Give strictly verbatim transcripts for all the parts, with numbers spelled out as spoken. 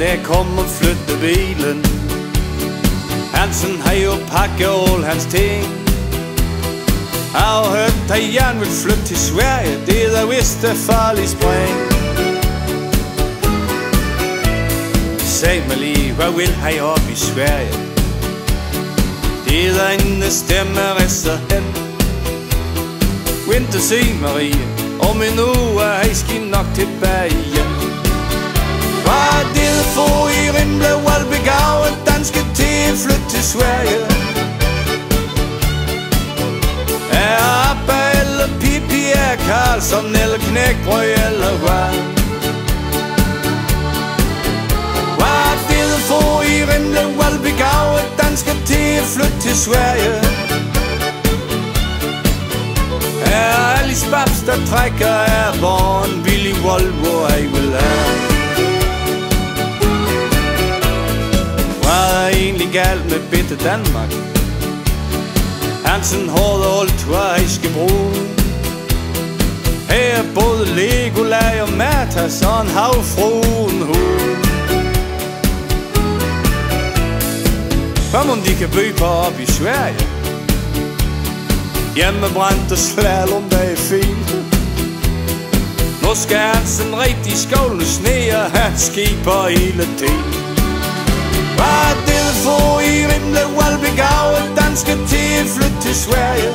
jeg kom og flyttede bilen. Hansen har jo pakket all hans ting. Jeg har hørt, at han vil flytte til Sverige. Det er der vist et farligt spring. Sag mig lige, hvad vil han op i Sverige? Det er der ingen stemmeresser hen. Vinter se Marie, om en uge er jeg skal nok tilbage igen. Hvad er det for i Rimle Valbegaard? Den skal til at flytte til Sverige. Er Abba eller Pippi, er Karlsson eller Knækbrød eller hvad? Hvad er det for i Rimle Valbegaard? Den skal til at flytte til Sverige. Er Alice Babs, der trækker af borgen? Willy Volvo, jeg vil have. Hvad er egentlig galt med bitte Danmark? Hansen hårde alt, hvad jeg skal bruge. Her er både Legolag og Matas og en havfruen hue. Hvad om de kan bøge på op i Sverige? Hjemmebrændt og slalom, der er fint. Nu skal Hansen rigtig skovle sne, og han skiber hele tiden. Hvad er det for i Rimle Valbegaard? Den skal til at flytte til Sverige.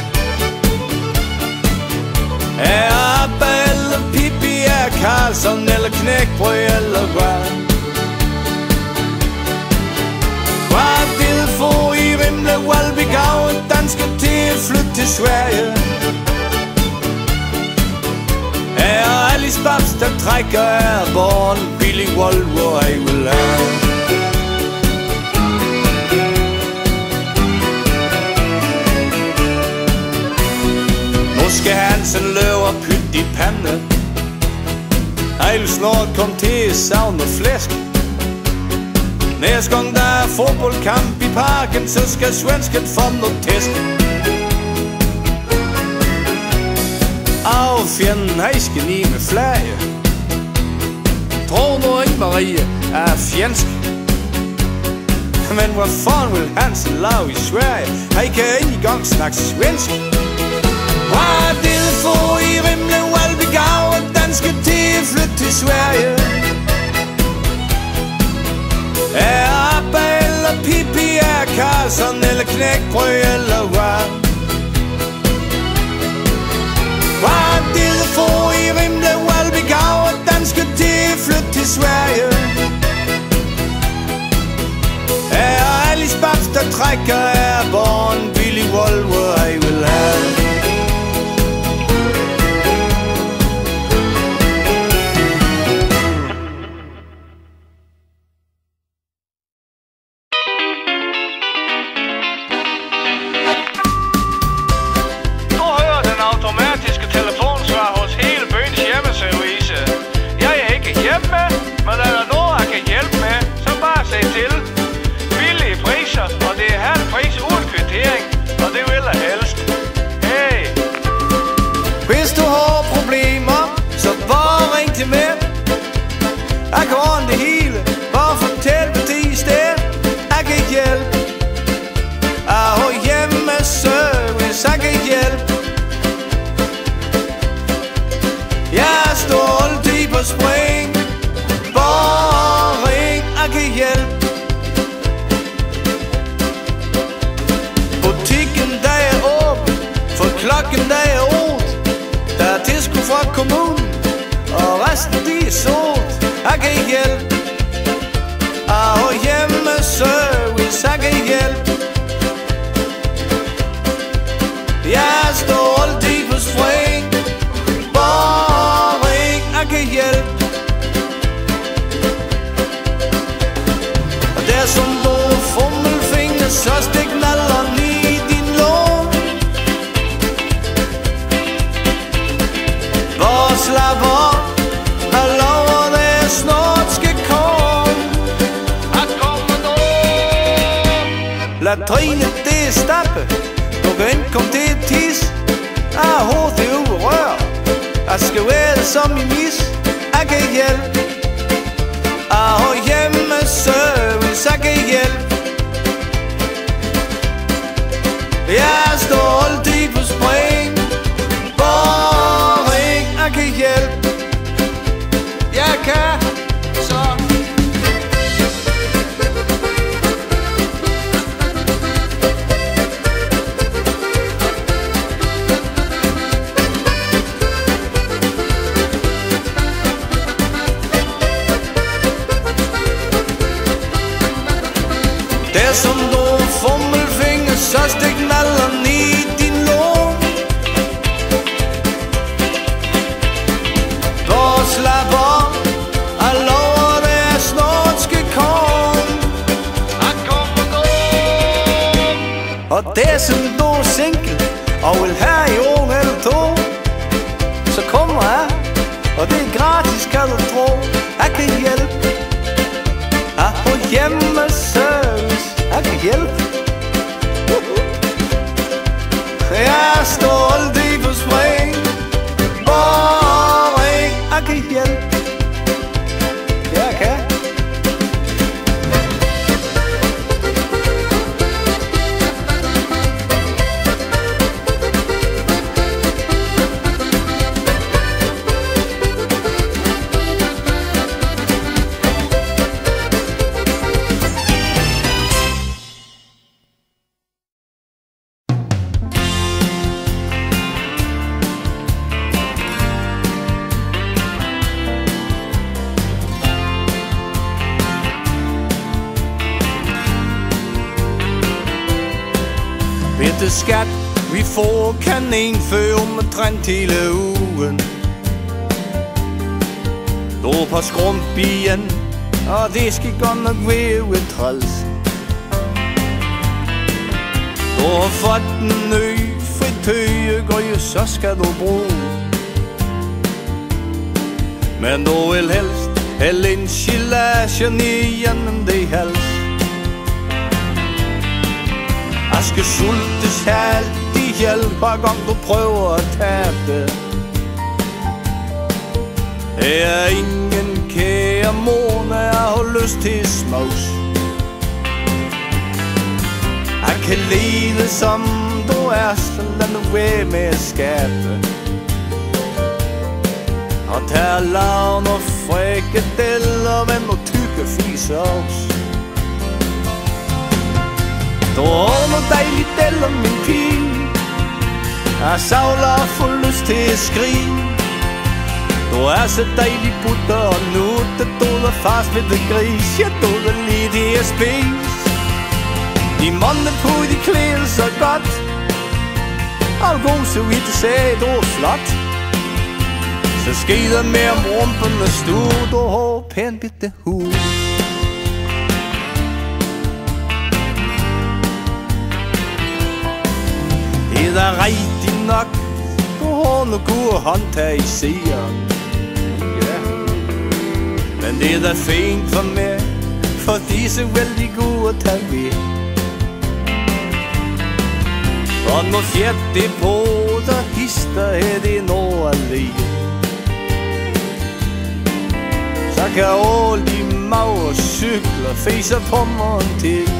Er Abba eller Pippi, er Karlsson eller Knækbrød eller hvad? Hvad er det for i Rimle Valbegaard? Den skal til at flytte til Sverige. Er Alice Babs, der trækker af borgen? Billy Volvo, jeg vil have. Nu skal Hansen løbe og pytte i pande. Jeg vil snart komme til at savne flæsk. Næste gang der er fodboldkamp i parken, så skal svensken få noget tæsk. Af fjenden, jeg skal lige med flage. Tror nu ikke Marie er fjendsk. Men hvad fanden vil Hansen lave i Sverige? Han kan ikke engang snakke svensk. Hvad er det for i Rimle Valbegaard? Den skal til at flytte til Sverige. Er Abba eller Pippi, er Karlsson eller Knækbrød eller hvad? Hvad er det for i Rimle Valbegaard? Den skal til at flytte til Sverige. Er Alice Babs, der trækker af borgen? Willy Volvo, jeg vil have. Jeg kan ordne det hele, bare fortæl mig det i stedet. Jeg kan hjælpe. Jeg har hjemmeservice, jeg kan hjælpe. Jeg står altid på spring. Bare ring, jeg kan hjælpe. Butikken der er åben, for klokken der er otte. Der er tilskud fra kommunen, og resten de er sort. Jeg kan hjælpe. Jeg har hjemmeservice, jeg kan hjælpe. Jeg står altid på spring. Bare ring, jeg kan hjælpe. Og der som bor fummelfinger, så stik nalleren i din lån. Bare slap op, jeg lover det snart skal komme. Jeg kommer nu. Latrine det er stappe. Du kan ikke komme til at tisse. Jeg har hovedet ude at røre. Jeg skal være det som i mis. Jeg kan hjælpe. Jeg har hjælpe. som du er single og vil have i ung eller to, så kommer jeg, og det er gratis, kan du tro. Jeg kan hjælpe. Jeg har hjemmeservice. Jeg kan hjælpe. Jeg står altid på spring. Bare ring. Jeg kan hjælpe. Jeg kan. Bitte skat, vi får kaninfø omtrent hele ugen. Du er på skrump igen, og det skal godt nok være et træls. Du har fået en ny fritøjegryde, så skal du bruge. Men du vil helst hælde en gelage ned igennem det hals. Jeg skal sultes halvt ihjel, hver gang du prøver at tabe det. Det er ingen kære mor, når jeg har lyst til smås. Jeg kan lide som du er, så lad nu være med at skabe. Og tag lavn og frikadeller med noget tykke flisovs. Du har noget dejligt eller min pige. Jeg savler og får lyst til at skrige. Du er så dejlig butter og nutte. Du er fast ved det gris. Jeg du er lige det at spise. De måneder på de klæder så godt. Og god så vidt at sige du er flot. Så skider med om rumpen og stue. Du har pænt bitte hud. Det er rigtig nok. Du har nogle gode håndtag i siden. Yeah. Men det er da fint for mig, for de er så vældig gode at tage ved. Og når fjert det på, der hister er det når alene. Så kan alle de mager cykler fiser på morgen til.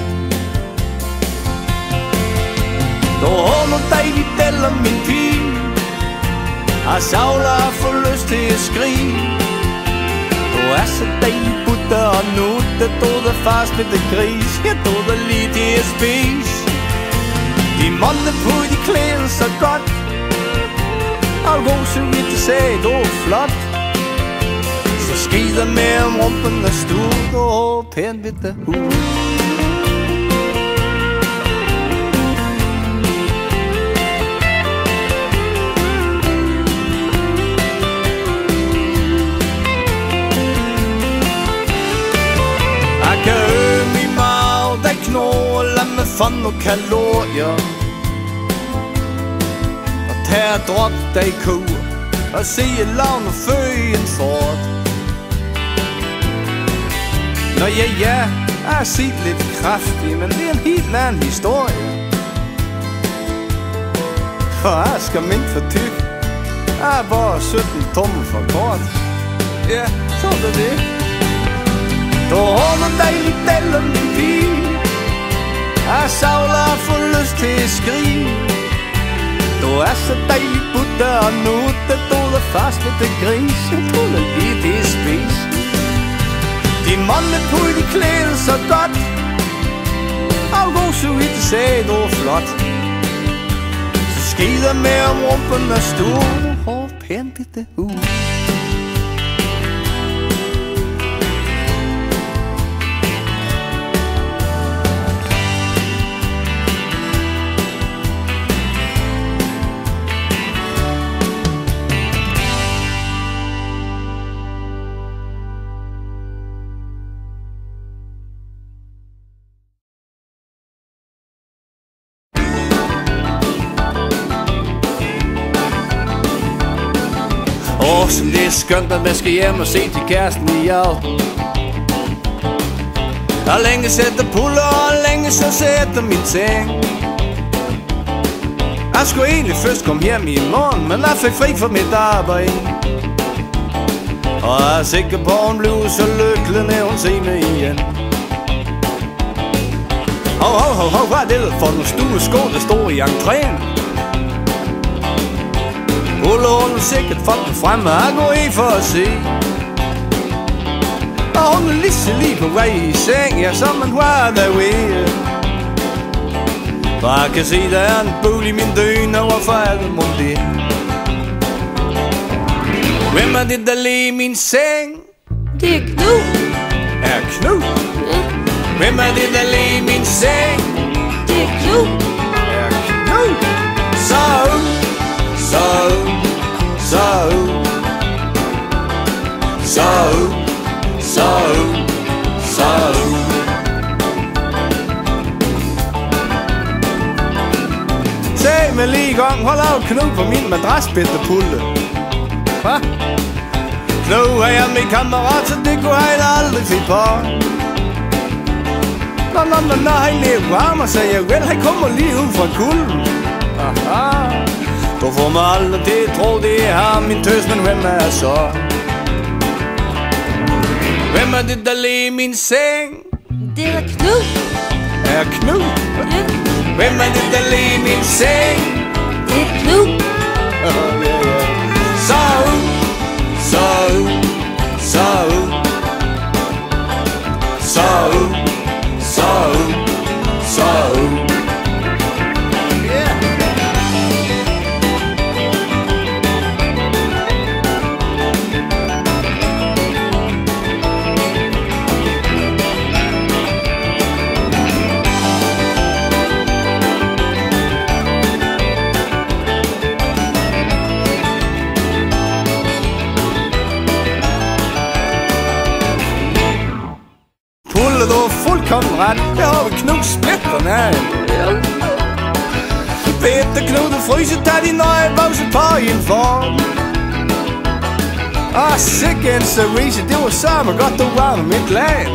Du har noget dejligt eller min pige. Jeg savler og får lyst til at skrige. Du er så dejlig butter og nutte. Du er fast med det gris. Ja, du er lige til at spise. De måneder på de klæder så godt. Og god så vidt at sige, du er flot. Så skider med om rumpen og stue. Du har pænt ved det hud. Med fond og kalorier. Og tag og drop dig i kur. Og se et lavn og føge en fort. Nå ja, ja, jeg har set lidt kraftig, men det er en helt anden historie. For jeg skal mind for tyk. Jeg er bare sytten tommer for kort. Ja, så er det det. Du har noget dejligt eller min pige. Jeg savler og får lyst til at skrige. Du er så dejlig butter og nutte. Du er fast ved det gris. Du er lige det at spise. De måneder på de klæder så godt. Og god så vidt at sige, du er flot. Så skider med om rumpen og stue. Du har pænt bitte hud. Åh, oh, som det er skønt, at man skal hjem og se til kæresten i aften. Og længe sætter puller, og længe så sætter min seng. Jeg skulle egentlig først komme hjem i morgen, men jeg fik fri fra mit arbejde. Og jeg er sikker på, at hun blev så lykkelig, når hun ser mig igen. Hov, hov, hov, hov, hvad er det for nogle stue sko, der står i entréen? Ulla, hun er sikkert fucking fremme, og jeg går i for at se. Og hun er lige så lige på vej i seng, ja, som en hver derude. Og jeg kan se, der er en bul i min døgn, og hvorfor er det mon det? Hvem er det, der ligger i min seng? Det er Knud. Er Knud? Ja. Hvem er det, der ligger i min seng? Det er Knud. Er Knud? Så, så, så, så, så, så. Tag mig lige i gang, hold af Knud på min madrasbættepulle. Hva? Knud er jeg min kammerat, så det kunne han aldrig finde på. Nå, nå, nå, nå, han lever varmer, så jeg vel, han kommer lige ud fra kulden. Aha. Du får mig aldrig til at tro, det er ham, min tøs, men hvem er så? Hvem er det, der ligger i min seng? Det er Knud. Er Knud? Ja. Hvem er det, der ligger i min seng? Det er Knud. Så, så, så, så, så, så. Du var fuldkommen ret. Der har vi Knud splitterne af. Peter Knud, du fryser, tag din nøje bamse på i en form. Åh, sikke en service, det var sørme godt, du var med mit land.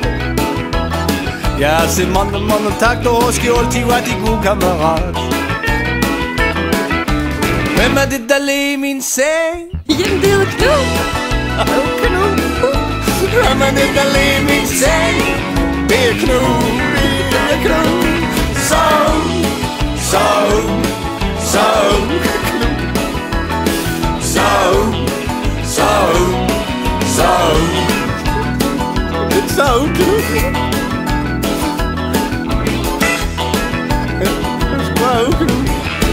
Jeg har set måned, måned, tak, du husker jo altid var de gode kammerat. Hvem er det, der ligger i min seng? Jamen, det er Knud. Knud. Hvem er det, der ligger i min seng? Det er Knud, det er Knud. Så, så, så, så, så, så, så, Knud. Så, Knud.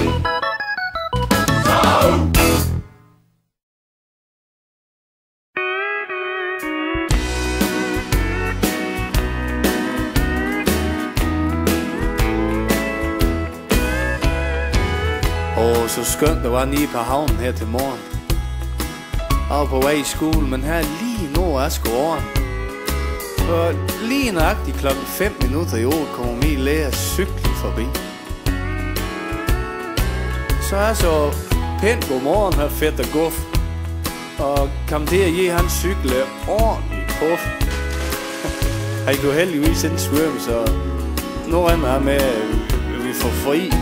Åh, så skønt, der var lige på havnen her til morgen. Jeg var på vej i skole, men her lige nu er sgu over. Og lige nøjagtigt klokken fem minutter i år kommer min lærer cyklen forbi. Så er så pænt godmorgen her fedt og guf. Og kom til at give hans cykle ordentligt puff. Han kunne heldigvis ikke svømme, så nu regner jeg med, at vi får fri.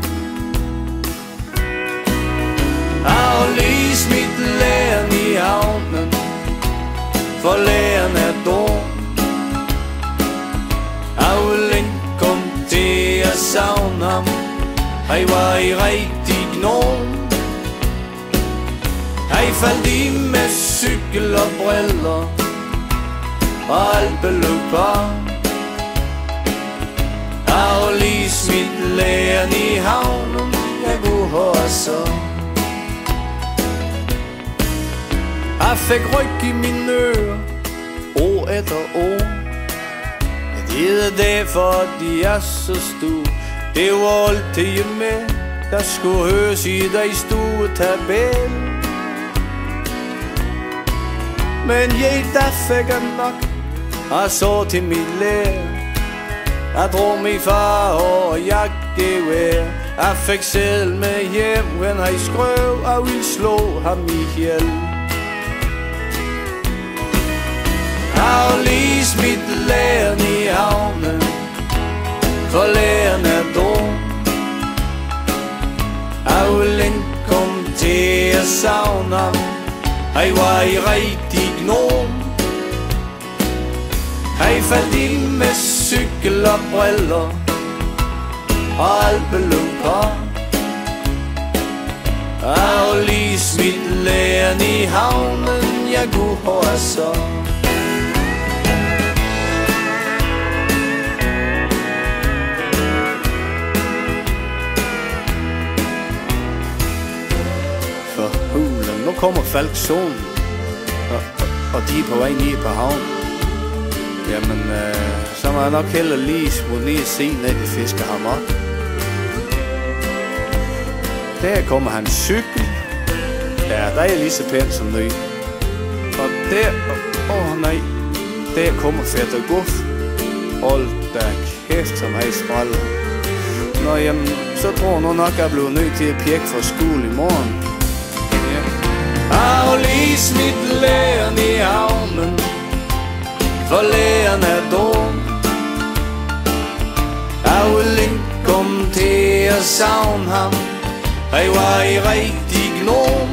Jeg har lige smidt læreren i havnen, for læreren er dum. Jeg vil ikke komme til at savne ham, han var i rigtig gnom. Han faldt i med cykel og briller, og alt beløb på. Jeg har lige smidt læreren i havnen, jeg kunne høre så. Jeg fik ryg i mine ører, år efter år. Det er derfor, de er så store. Det var altid med, der skulle høres i dig stuetabel. Men jeg, der fik jeg nok, og så til min lærer. Jeg drog min far og jagtgevær. Jeg fik selv med hjem, when han skrev, og ville slå ham ihjel. Aflig smidt læren i havnen, for læren er dum. Avlen kom til at savne ham, han var i rigtig gnom. Han faldt ind med cykel og briller, og alt blev på. Aflig smidt læren i havnen, jeg kunne høre så. Nu kommer Falksonen, og, og de er på vej ned på havnen. Jamen, øh, så må jeg nok hellere lige smutte ned og se, når de fisker ham op. Der kommer hans cykel. Ja, der er lige så pænt som ny. Og der, åh oh, nej, der kommer Fætter Guf. Hold da kæft, som han spræller. Nå, jamen, så tror jeg nu nok, jeg er blevet nødt til at pjekke for skole i morgen. Aflig smidt læren i havnen, for læren er dum. Avlen kom til at savne ham, han var i rigtig gnom.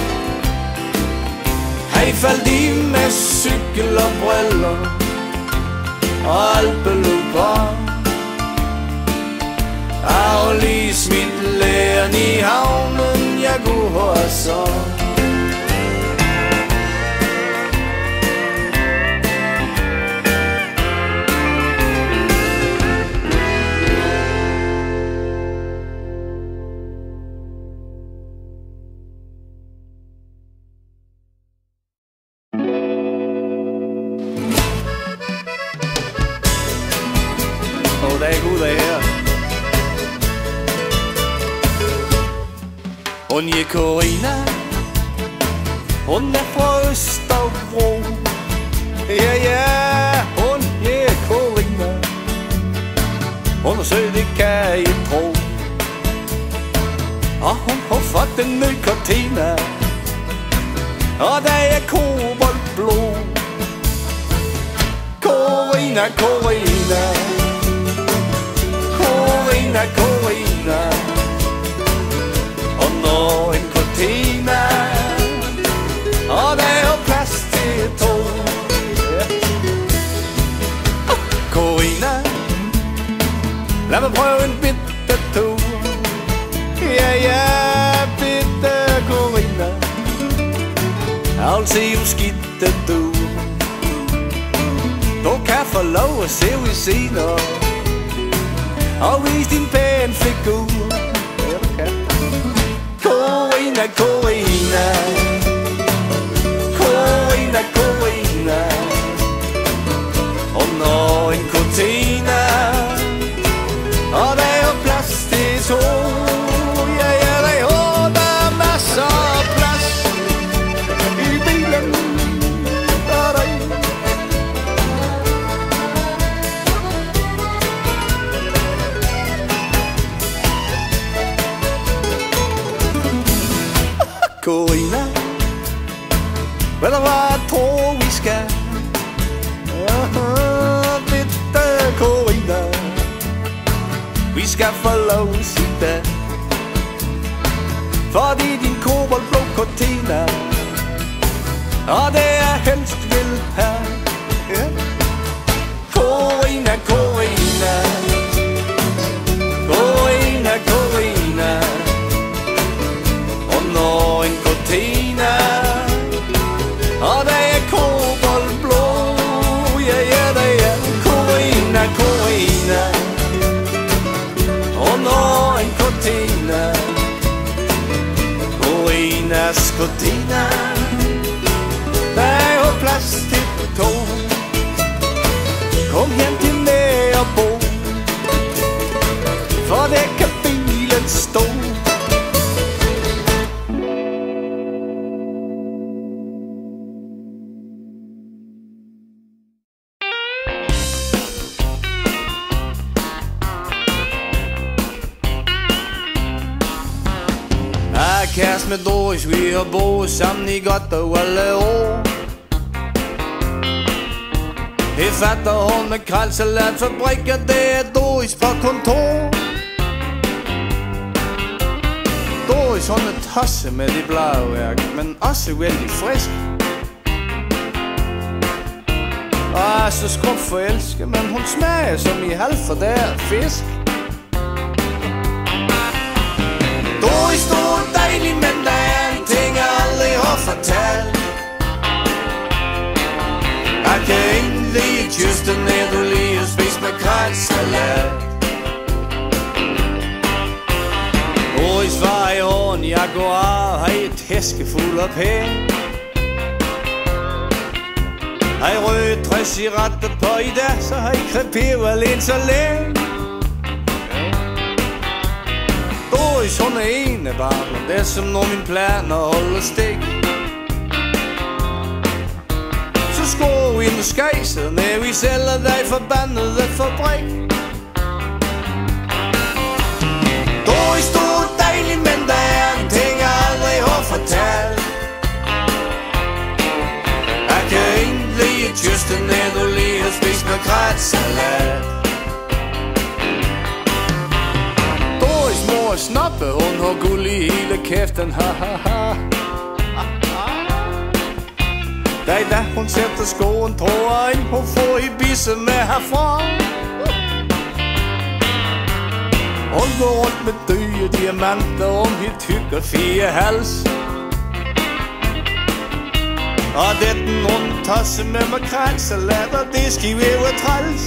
Han faldt i med cykel og briller, og alt blev på. Aflig smidt læren i havnen, jeg kunne høre så. Hun er Corina, hun er fra Østerbro. Ja, ja, hun er Corina, hun er sød, det kan jeg tro. Og hun har fået en ny Cortina, og der er koboldblå. Corina, Corina, Corina, Corina, og en Cortina, og der er plads til to. Corina, lad mig prøve en bitte tur. Ja, ja, bitte Corina, jeg vil se om skidte du. Du kan få lov at se ved senere, og vise din pæne figur. Corina, Corina, Corina, Corina, hun har en Cortina, og der er plads til to. Ja, ja, der er, der er masser af plads i bilen. Corina, vel der var tror vi skal. Ja, bitte Corina, vi skal få lov at sitte, fordi din koboldblå Cortina, og det er helst vil have. Ja. Corina, Corina, Corina, Corina, hun har en Cortina, og der er koboldblå. Ja, ja, der er Corina, Corina, hun har en Cortina, Corinas Cortina, der er jo plads til to. Kom hjem til mig og bo, for der kan bilen stå. Kæreste med Doris, vi har boet sammen i godt og alle år. Det fatter hun med krælsalatfabrikker, det er Doris på kontor. Doris hun er tosse med det bladværk, men også vældig frisk. Og er så skrub forelsket, men hun smager som i halvfordæret fisk. Doris, du er dejlig, men der er en ting, jeg aldrig har fortalt. Jeg kan ikke lide kysten, når du lige har spist med krælsalat. Doris var i hånden, jeg går af og har et hæske fuld af penge. Har I røde tre cigaretter på i dag, så har I kreperet alene så længe. Doris, hun er en af barnen, det er som når min plan at holde stik. Så skår vi ind og skejser, når vi sælger dig forbandede fabrik. Doris, du er dejlig, men der er en ting, jeg aldrig har fortalt. Jeg kan ikke lide kysten, når du lige har spist med krælsalat. Doris mor er snoppe, hun har guld i hele kæften, ha ha ha. Da i dag hun sætter skoen, tror jeg, hun får i bisse med herfra. Hun går rundt med dyre diamanter om hit tykker fire hals. Og det den rundt tosse med makrelsalat, og det skal vi jo træls.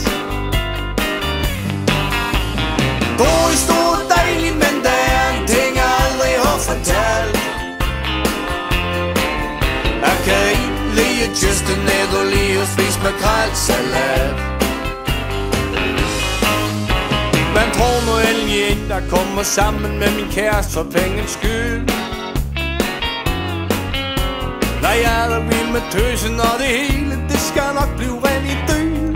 Doris, du er dejlig, men der er en ting, jeg aldrig har fortalt. Jeg kan ikke lide kysten, når du lige har spist makrelsalat. Man tror nu endelig en, der kommer sammen med min kæreste for pengens skyld. Nej, jeg er der vild med tøsen, og det hele, det skal nok blive rent i død.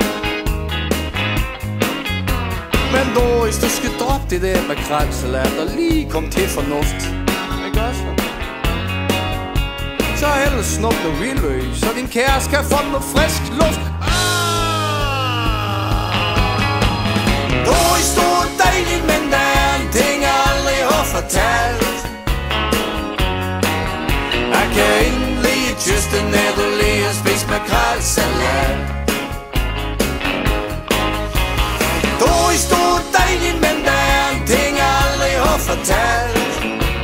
Men Doris, du skal droppe det der med krælsalat og lige komme til fornuft. Ikke også? Så ellers snup noget vildøg, så din kæreste kan få noget frisk luft. Doris, du er dejlig, men der er en ting, jeg aldrig har fortalt. Jeg kan ikke lide kysten, når du lige har spist med krælsalat. Doris, du er dejlig, men der er en ting, jeg aldrig har fortalt.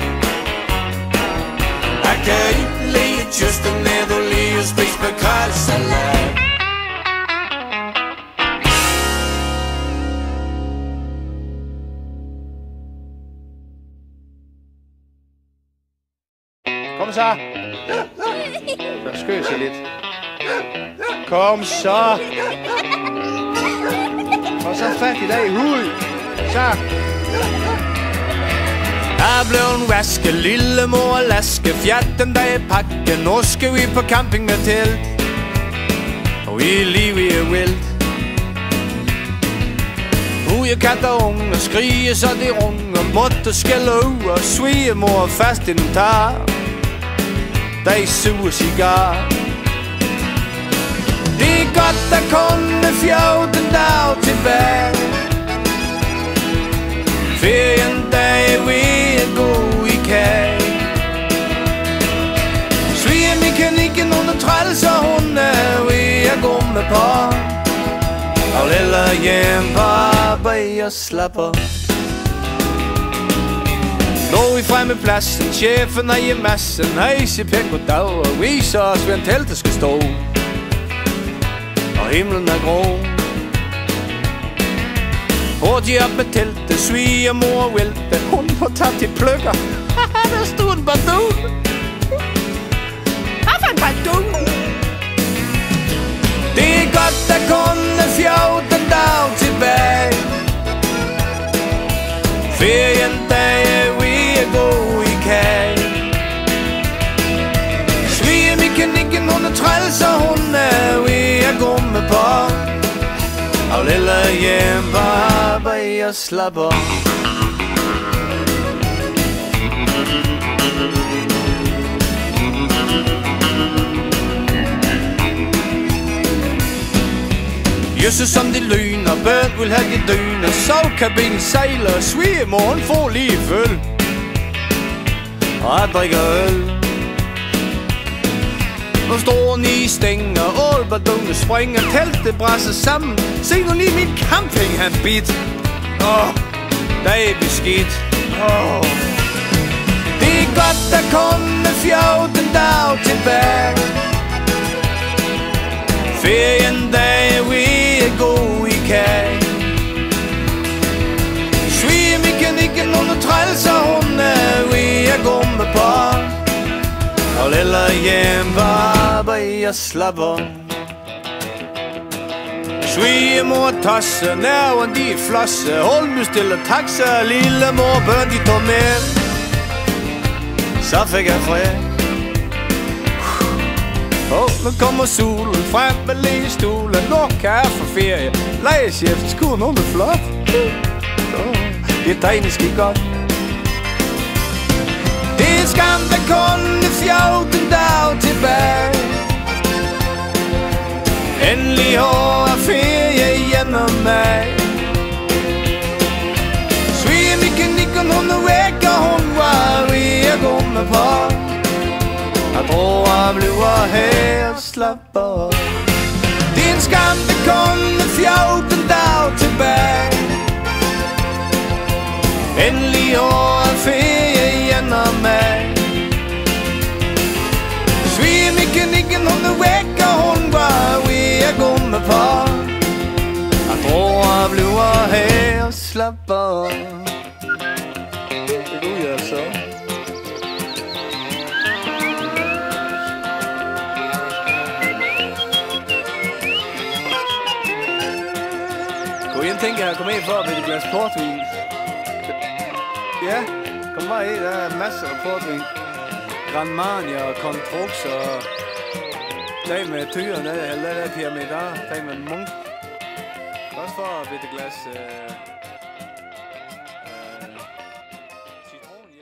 Jeg kan ikke lide kysten, når du lige har spist med krælsalat. Kom så. Så skøs jeg lidt. Kom så. Og så fat i dag i hovedet. Så. Jeg er blevet vasket, lille mor og laske. Fjatten der i pakken. Nu skal vi på camping med telt. Og i livet er vildt. Uge katter unge skriger så de runger. Måtte skælde ud og svige mor fast i den tar. Der er sur cigar. Det er godt, der kun er fjorten dage tilbage. Ferien, der er ved at gå i kage. Svigermekanikken, hun er træls, og hun er ved at gå med på. Og lille hjem på arbejde og slapper. Nu er vi fremme i pladsen, chefen er i massen. Hej, sig pænt goddag og viser os, hvor en teltet skal stå. Og himlen er grå. Hurtigt op med teltet, svigermor vælte. Hun må tage til pløkker. Haha, der stod en bardun. Hvad en bardun? Det er godt, der kun er fjorten dage tilbage. Ferien, der er ved at gå i kage. Svigermekanikken, hun er træls, og hun er ved at gå med på. Og lille hjem på arbejde og slapper. Kysse som de lyn, og børn vil have de dyn, og sovkabinen sejler, og svigermoren får lige føl. Og jeg drikker øl. Og store ni stænger, ålbardunge springer, teltet bræsser sammen. Se nu lige min camping, han bit. Åh, der er beskidt. Åh. Det er godt, der kun er fjorten dage tilbage. Ferien dag, vi er gode i kage. Svigermekanikken, hun er træls, og hun er vi er gumme på. Og lille hjem var jeg slapper. Svigermor tosse, nerven de flosse. Holme stille taxa, lille mor børn de tog med. Så fik jeg fred. Og nu kommer solen frem med lægestolen. Nu kan jeg få ferie. Lejechefen skuren, hun er flot. Det er teknisk ikke godt. Det er skam, der kun er fjorten dage tilbage. Endelig har jeg ferie igennem mig. Svigermekanikken, hun er væk, og hun var ved at gå med på. Jeg tror, jeg bliver her og slapper. Det er en skam, der kun er fjorten dage tilbage. Endelig har jeg ferie igennem mig. Svigermekanikken, hun er væk, og hun var ved at gå med på. Jeg tror, jeg bliver her og slapper. Det går jeg så. Gå ind, tænker jeg, kom ind for at blive et glas portvin. Ja, kom bare ind, der er masser af portvin. Grand Marnier og Contrux og dag med tyrene, eller der er pyramidar, dag med munk. Også for at blive et glas øh, øh, citron, ja.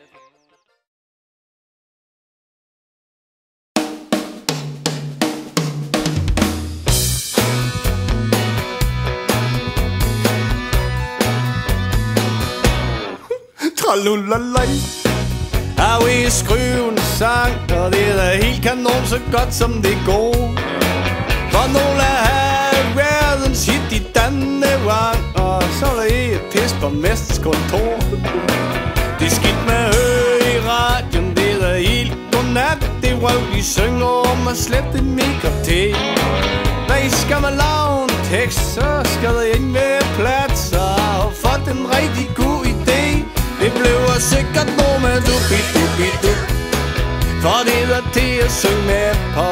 Tralulalaj. Jeg vil skrive en sang, og det er da helt kanon, så godt som det går. For nogle af verdens hit i Dannevang, og så er der et pis på mesters kontor. Det er skidt med at høre i radioen, det er da helt godnat. Det røv de synger om at slette min kop te. Hvad skal man lave en tekst, så skal der ikke være plads. Og jeg har fået en rigtig god idé. Det bliver sikkert noget med dubi-dubi-dub, for det er til at synge med på.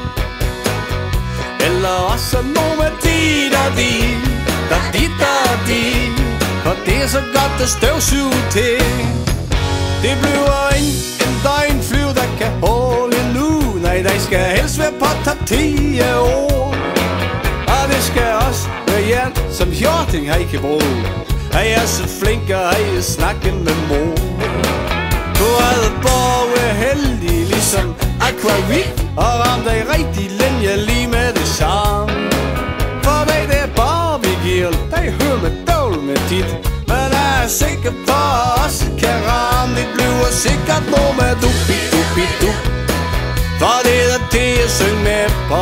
Eller også noget med di-da-di, da-di-da-di, for det er så godt at støvsuge til. Det bliver ikke en døgnflyv, der kan holde nu. Nej, der skal helst være på top ti år. Og det skal også være jern, som hjorting har ikke bruge. Jeg er så flink, og jeg snakker med mor. Du havde bare heldig, ligesom Aquavit, og ramte dig rigtig linje lige med det samme. For dig det er bare vigil, dig hører med dål med dit. Men jeg er sikker på, at også kan ramme. Det bliver sikkert noget med dubi-dubi-dub, for det er det at synge med på.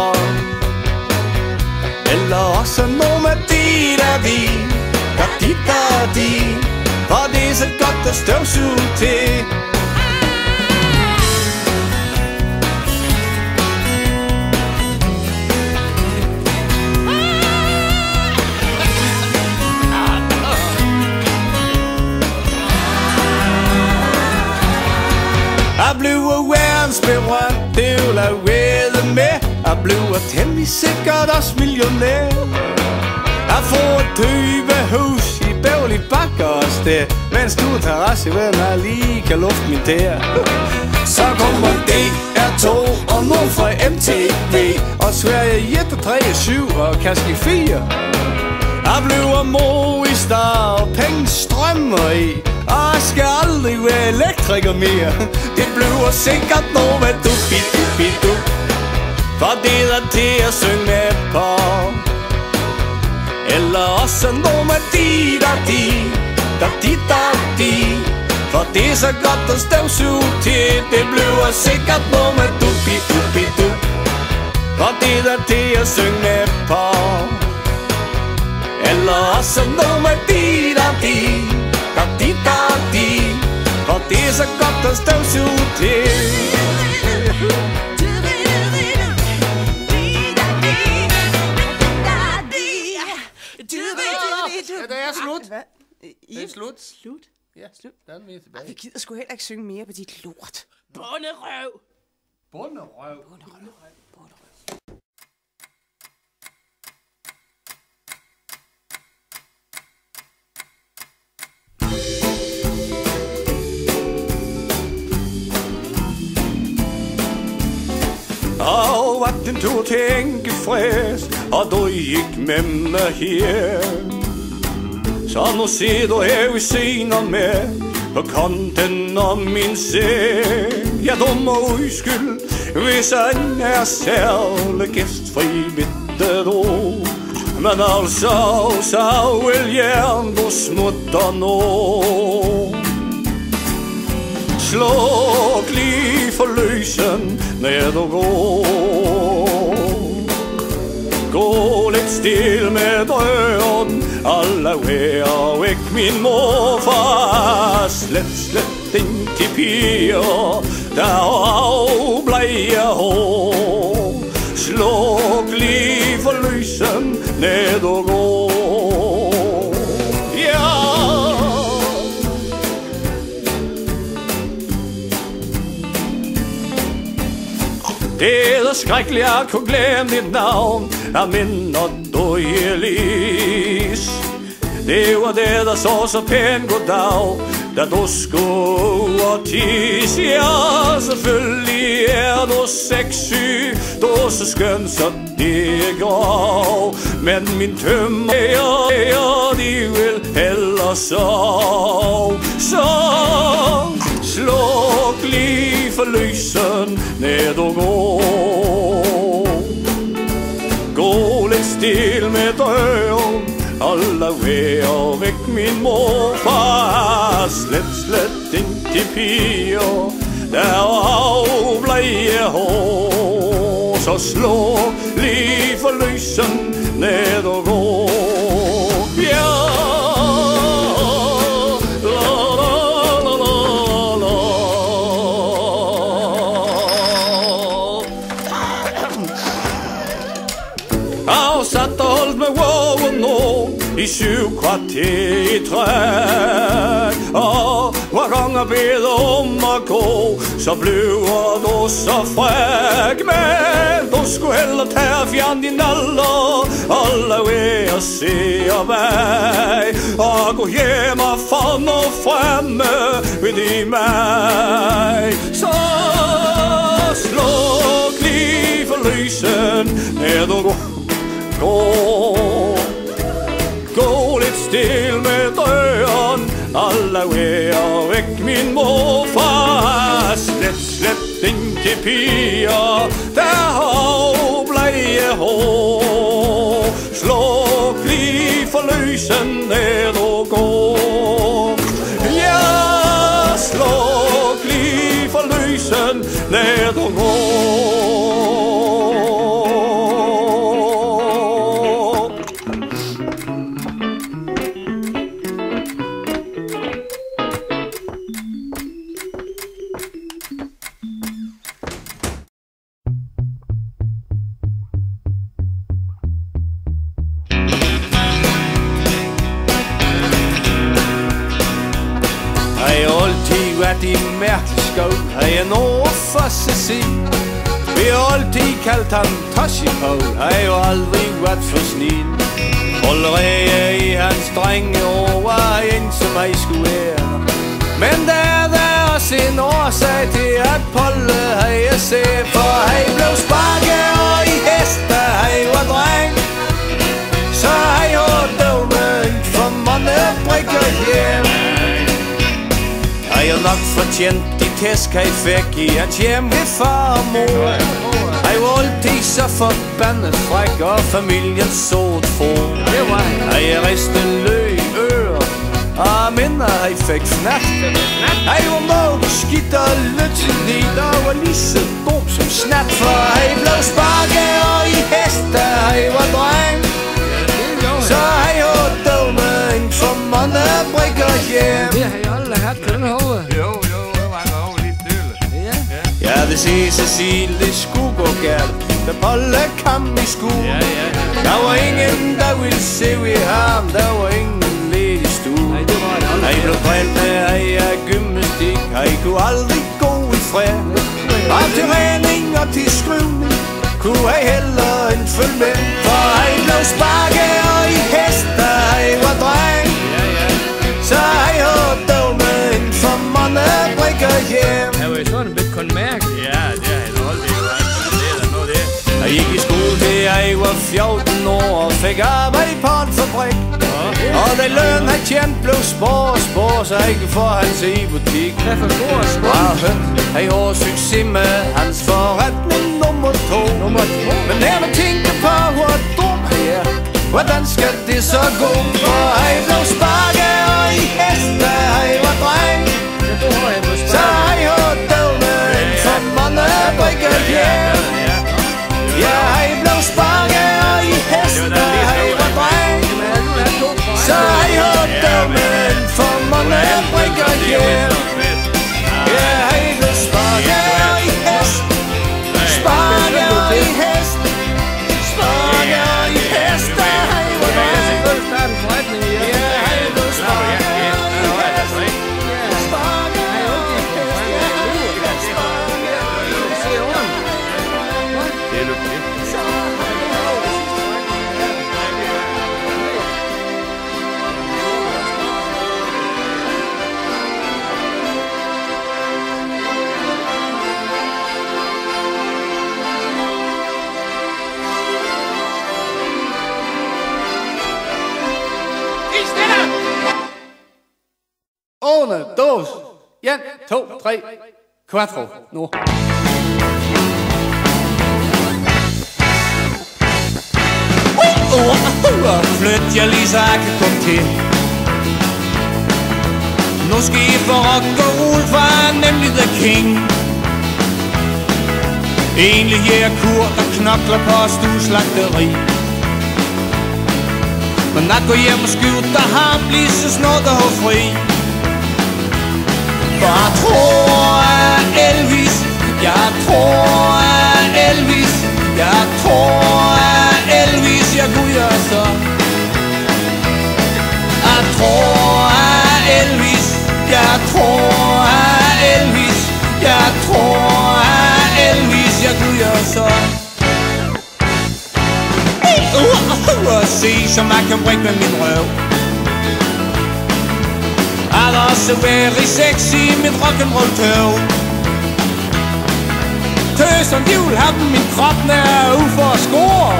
Eller også noget med di-da-di, da-di-da-di, for det er så godt at støvsuge til. Jeg bliver verdensberømt, det vil jeg ved med. Jeg bliver temmelig sikkert også millionær. Jeg får et tyvehus i Beverly Bakker og sted, med en stor terrasse, hvor jeg lige kan lufte min tæer. Så kommer D R to og nogen fra M T V, og Sverige et, tre, syv og Kaski fire. Jeg bliver moristar og penge strømmer i, og jeg skal aldrig være elektriker mere. Det bliver sikkert noget med dubi-dubi-dub, for det er til at synge med på. eller også nummer di da di, da di da di. For det er så godt at støvsuge til, det bliver sikkert nummer dubi dubi du. For det er det at synge med på. Eller også nummer di da di, da di da di. For det er så godt at støvsuge til. Ja, det er slut. Det er slut. Slut? Ja, slut. Der er vi tilbage. Ej, vi gider sgu heller ikke synge mere på dit lort. Bunderøv. Bunderøv. Bunderøv. Og hvad den du tænke frisk, og du gik med mig her. Så nu ser du her ved siden af mig, på kanten af min seng. Ja, du må undskylde, hvis han er særlig gæstfri midt du. Men altså, så vil jeg du smutter nu. Sluk lige for lysen, når du går. Gå lidt stille med døren, og lad være væk min morfar. Slet, slet ikke piger, der afbleger hår. Sluk lige for lysen, når du går. Ja. Det er skrækkeligt at kunne glemme dit navn, jeg minder du i lis. Det var det, der så så pænt goddag, da du skulle og tis. Ja, selvfølgelig er du sexy, du er så skøn, så det er grav. Men min tømmer er, de vil hellere sove. Så sluk lige for lysen, når du går. Gå lidt stille med døren, og lad være væk min morfar. Slet, slet ikke piger, der afbleger hår. Så sluk lige for lysen, når du går. Ja. Afsat og holdt med vågen nu i syv kvarter i træk. Og hver gang jeg beder om at gå, så bliver du så fræk. Men du skulle hellere tage og fjerne din alder, og lad være at se og bag. Og gå hjem og få noget fremme ved i mig. Så sluk lige for lysen, når du går. Gå, gå lidt stille med døren, og lad være væk min morfar. Slet, slet ikke piger, der afbleger hår. Sluk lige for lysen, når du går. Ja, sluk lige for lysen, når du går. De mærkelige skov har jeg noget for sig sig. Vi har altid kaldt ham Toshiko, har jo aldrig været for snil. Allerede i hans drenge år var en som jeg skulle være. Men der er der også en årsag til at Polle har jeg set. For han blev sparket og i heste, han var dreng. Så han har døvnet for mange brikker hjem. Jeg nok fortjent de tæsk, han fik i hans hjem ved far og mor. Han var altid så forbandet fræk, og familien sort for. Det var han. Ej, jeg risten løg ører, og minder jeg fik fnat. Ej, hvor må skidt og lyttelig, der var lige så god som snat. For jeg blev sparket og i hest, da jeg var dreng. Så jeg hørte dog med en for mange brikker hjem. Det har jeg aldrig haft på den hoved. Jo, jo, det var en over lidt døle. Ja. Ja, det siger Cecil, det skulle gå galt, da Polle kom i skue. Ja, ja, ja. Der var ingen, der ville se ved ham, der var ingen ledig stue. Nej, det var det aldrig. Han blev brændt af af gymnastik, han kunne aldrig gå i fred. Og til træning og til skrivning kunne han heller ikke følge med. For han blev sparket og i hest, da han var dreng. Ja, ja. Så han hørte dog med en for mange brikker hjem. Jeg var jo sådan en bit kun mærke. Ja, det har jeg holdt ikke ret, men det er da noget det. Jeg gik i skole til jeg var fjorten år og fik arbejde på en fabrik. Og det løn han tjent blev spår og spår, så jeg kunne få hans i butik. Hvad for stor og skål? Og han har succes med hans forretning nummer to. Nummer to? Men når man tænker på hvor dum han er, hvordan skal det så gå? For han blev sparket og i hest, da han var dreng. Ja, du har jeg på Så spørg. han hørte dog med en for mange brikker hjem. Ja, han blev sparket og i hest, da han var dreng. Men nu er to for Så har jeg hørt dig med en for mange brikker hjem. Ja, jeg vil sparke i hest. Sparke i hest. Sparke i hest. Da jeg var dreng. selvfølgelig starte en forretning i jer. Ja, jeg vil sparke i hest. Sparke i hest. Ja, jeg vil sparke i Det hest. ser ondt. Det er lukket. Una, dos, en, to, tre, quattro, nu. Flyt jeg lige så jeg kan komme til. Nu skal I få rock og roll, for jeg er nemlig the king. Egentlig er jeg kur, der knokler på stueslagteri. Men jeg går hjem og skjuter ham lige så snart der har fri. For jeg tror jeg er Elvis, jeg tror jeg er Elvis, jeg tror jeg er Elvis, jeg kunne gøre så. Jeg tror jeg er Elvis, jeg tror jeg er Elvis, jeg tror jeg er Elvis, jeg kunne gøre så. Og se som jeg kan brække med min røv. I'll også være sexy i mit rock'n'roll tøv. Tøserne de vil have dem, min krop nær ud for at score.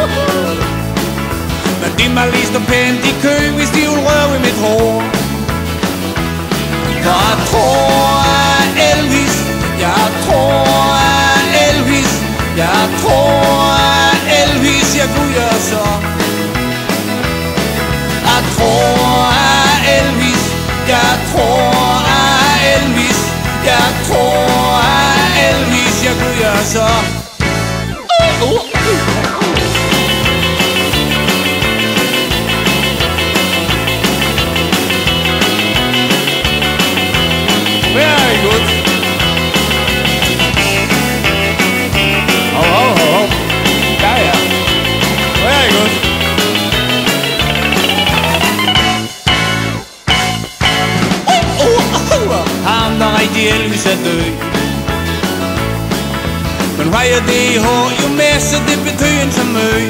Men de må lige stå pænt i kø, hvis de vil røve i mit hår. For jeg tror jeg er Elvis, jeg tror jeg er Elvis, jeg tror jeg er Elvis, jeg kunne gøre så. Jeg tror jeg er Elvis, jeg tror jeg er Elvis, jeg tror jeg er Elvis, jeg kunne gøre så. Uh, uh. Very good. Oh, oh, oh, oh. Ja, ja. Very good. Ham der rigtig Elvis er død. Men hvad er det i hår? Jo masse det betyder en som ø.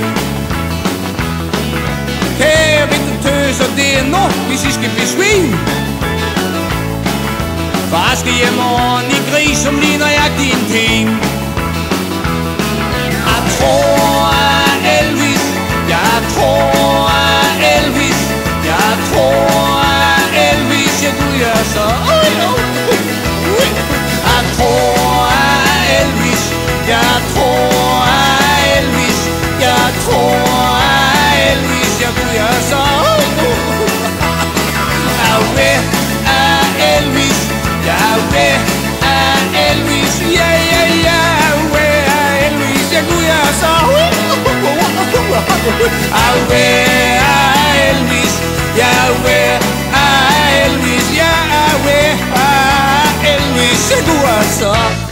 Kære bitte tøs, og det er nu, hvis I skal blive svin. Far skal hjem over en i gris, som ligner jeg din ting. Jeg tror jeg er Elvis, jeg tror jeg er Elvis, jeg tror jeg er Elvis, jeg kunne gøre så. Jeg tror jeg er Elvis, jeg tror jeg where er Elvis? Ja, where er Elvis? Ja, where er Elvis? Se du altså.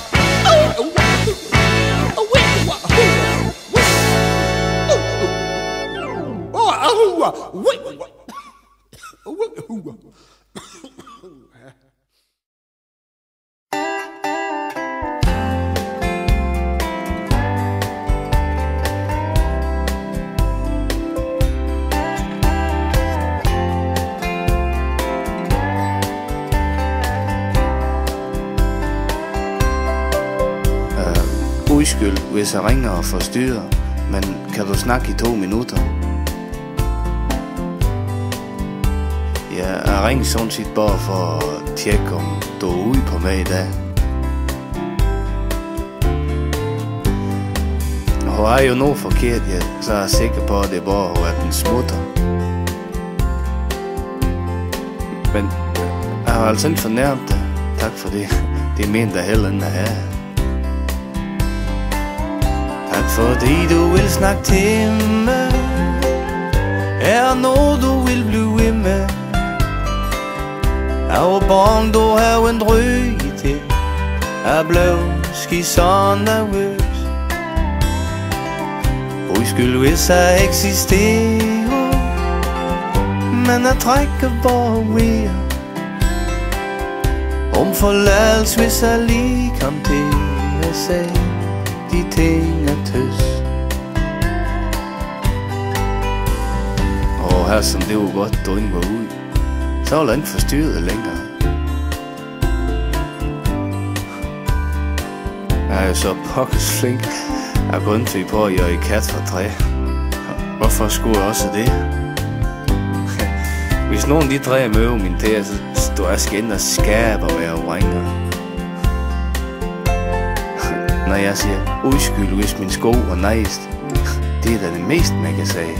Undskyld, hvis jeg ringer og forstyrrer, men kan du snakke i to minutter? Ja, jeg ringer sådan set bare for at tjekke, om du er ude på mig i dag. Og er jo noget forkert, ja, så er jeg sikker på, at det bare er den smutter. Men jeg har altså ikke fornærmet dig. Tak for det. Det er ment der heller end her. Tak fordi du vil snakke til mig. Er noget du vil blive ved med. Jeg var bange du har en drøg til. Jeg blev ski så nervøs. Undskyld hvis jeg eksisterer, men jeg trækker bare ved. Om forladelse hvis jeg lige kom til at sige de ting er tøs. Og her som det var godt du ikke var ud, så var jeg ikke forstyrret længere. Jeg er jo så pokkes flink. Jeg er kun til på at gøre i kat fra træ. Hvorfor skulle jeg også det? Hvis nogen de træer med øve min tæer, så står jeg skænd og skaber med og ringer. Når jeg siger undskyld hvis min sko er nejst, det er da det mest man kan sige.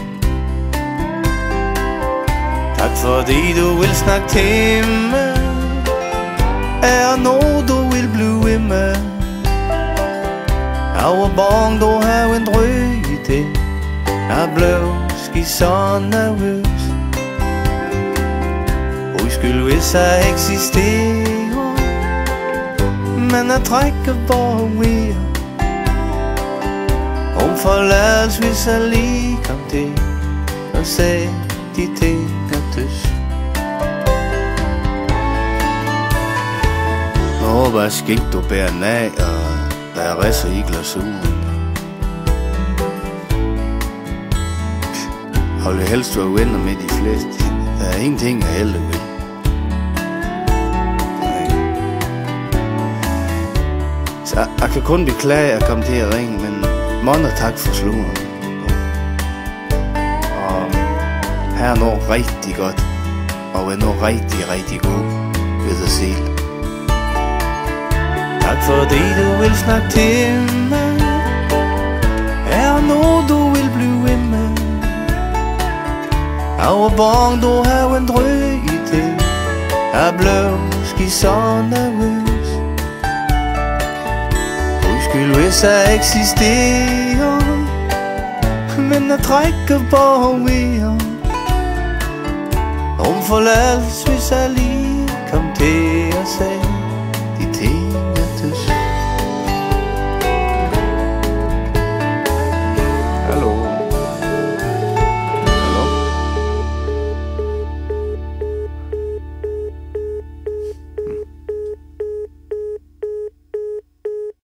Tak fordi du vil snakke til mig. Er noget du vil blive ved med. Jeg var bange du har en drøg til. Jeg blev ski så nervøs. Undskyld hvis jeg eksisterer, men jeg trækker bare ved. Om forladelse hvis jeg lige kom til at sige de ting er tøs. Nå håber jeg skik du bærer nag, og der er resser i glasuren. Hold helst du er venner med de fleste. Der er ingenting jeg heller vil. Så jeg, jeg kan kun beklage at komme til at ringe, men mange tak for sluren. Og her er noget rigtig godt, og er noget rigtig, rigtig god ved at sige. Tak fordi du vil snakke til mig. Er noget du vil blive ved med. Jeg var bange du har en drøg til. Jeg blev ski så nervøs. Undskyld hvis jeg eksisterer, men jeg trækker bare ved. Om forladelse hvis jeg lige kom til at sige